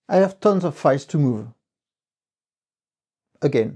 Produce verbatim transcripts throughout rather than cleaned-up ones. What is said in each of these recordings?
I have tons of files to move. Again.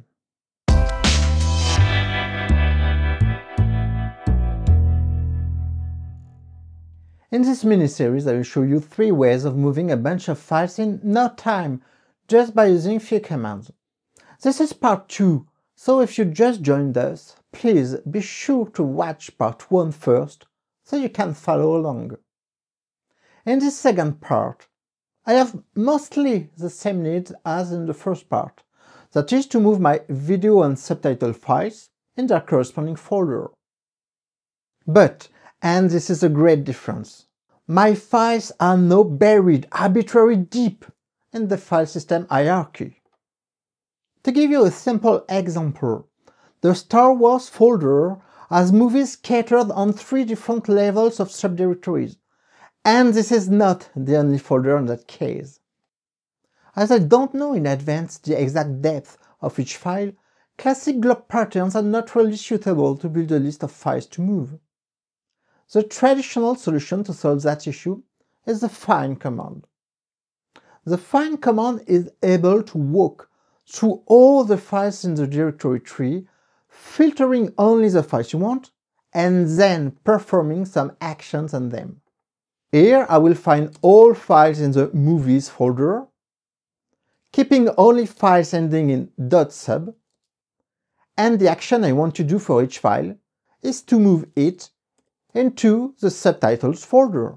In this mini-series, I will show you three ways of moving a bunch of files in no time, just by using few commands. This is part two, so if you just joined us, please be sure to watch part one first, so you can follow along. In this second part, I have mostly the same needs as in the first part, that is to move my video and subtitle files in their corresponding folder. But, and this is a great difference, my files are now buried arbitrarily deep in the file system hierarchy. To give you a simple example, the Star Wars folder has movies scattered on three different levels of subdirectories, and this is not the only folder in that case. As I don't know in advance the exact depth of each file, classic glob patterns are not really suitable to build a list of files to move. The traditional solution to solve that issue is the find command. The find command is able to walk through all the files in the directory tree, filtering only the files you want, and then performing some actions on them. Here I will find all files in the movies folder, keeping only files ending in .sub, and the action I want to do for each file is to move it into the subtitles folder.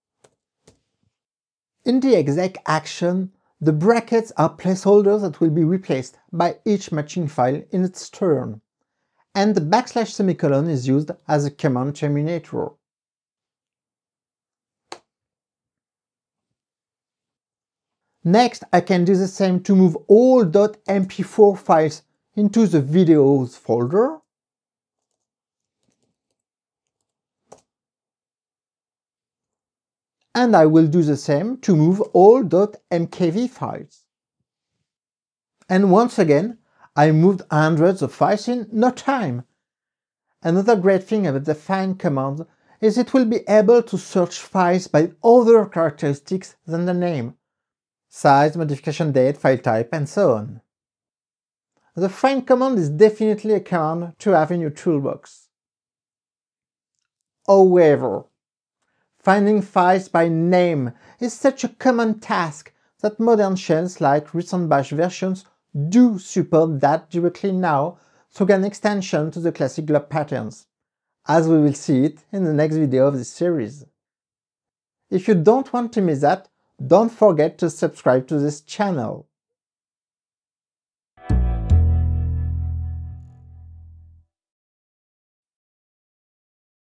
In the exec action, the brackets are placeholders that will be replaced by each matching file in its turn, and the backslash semicolon is used as a command terminator. Next, I can do the same to move all .m p four files into the videos folder, and I will do the same to move all .m k v files. And once again, I moved hundreds of files in no time. Another great thing about the find command is it will be able to search files by other characteristics than the name: size, modification date, file type, and so on. The find command is definitely a command to have in your toolbox. However, finding files by name is such a common task that modern shells like recent bash versions do support that directly now through an extension to the classic glob patterns, as we will see it in the next video of this series. If you don't want to miss that, don't forget to subscribe to this channel.